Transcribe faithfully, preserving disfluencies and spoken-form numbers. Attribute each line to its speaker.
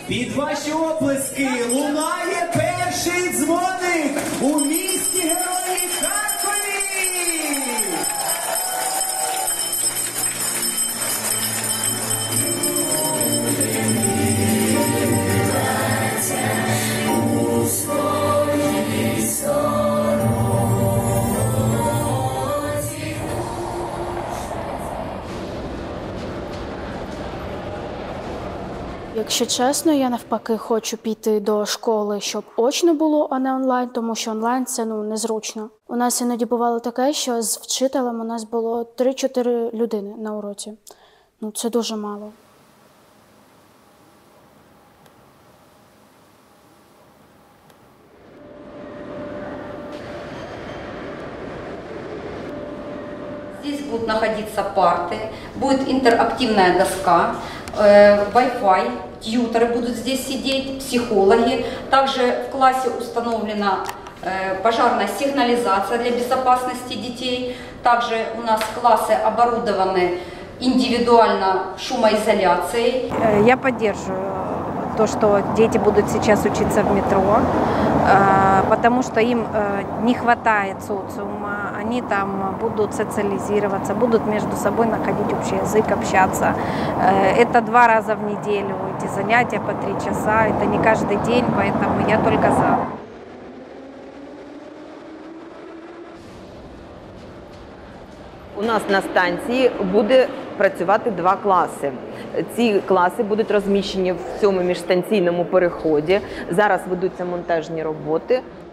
Speaker 1: Під ваші оплески лунає перший дзвоник у місті Герої Харкові!
Speaker 2: Якщо чесно, я навпаки хочу піти до школи, щоб очно було, а не онлайн, тому що онлайн – це ну, незручно. У нас іноді бувало таке, що з вчителем у нас було три-чотири людини на уроці. Ну, це дуже мало.
Speaker 3: Здесь будут находиться парты, будет интерактивная доска, э, Wi-Fi, тьюторы будут здесь сидеть, психологи. Также в классе установлена э, пожарная сигнализация для безопасности детей. Также у нас классы оборудованы индивидуально шумоизоляцией.
Speaker 4: Я поддерживаю то, что дети будут сейчас учиться в метро, потому что им не хватает социума, они там будут социализироваться, будут между собой находить общий язык, общаться. Это два раза в неделю, эти занятия по три часа, это не каждый день, поэтому я только за.
Speaker 5: У нас на станції буде працювати два класи. Ці класи будуть розміщені в цьому міжстанційному переході. Зараз ведуться монтажні роботи.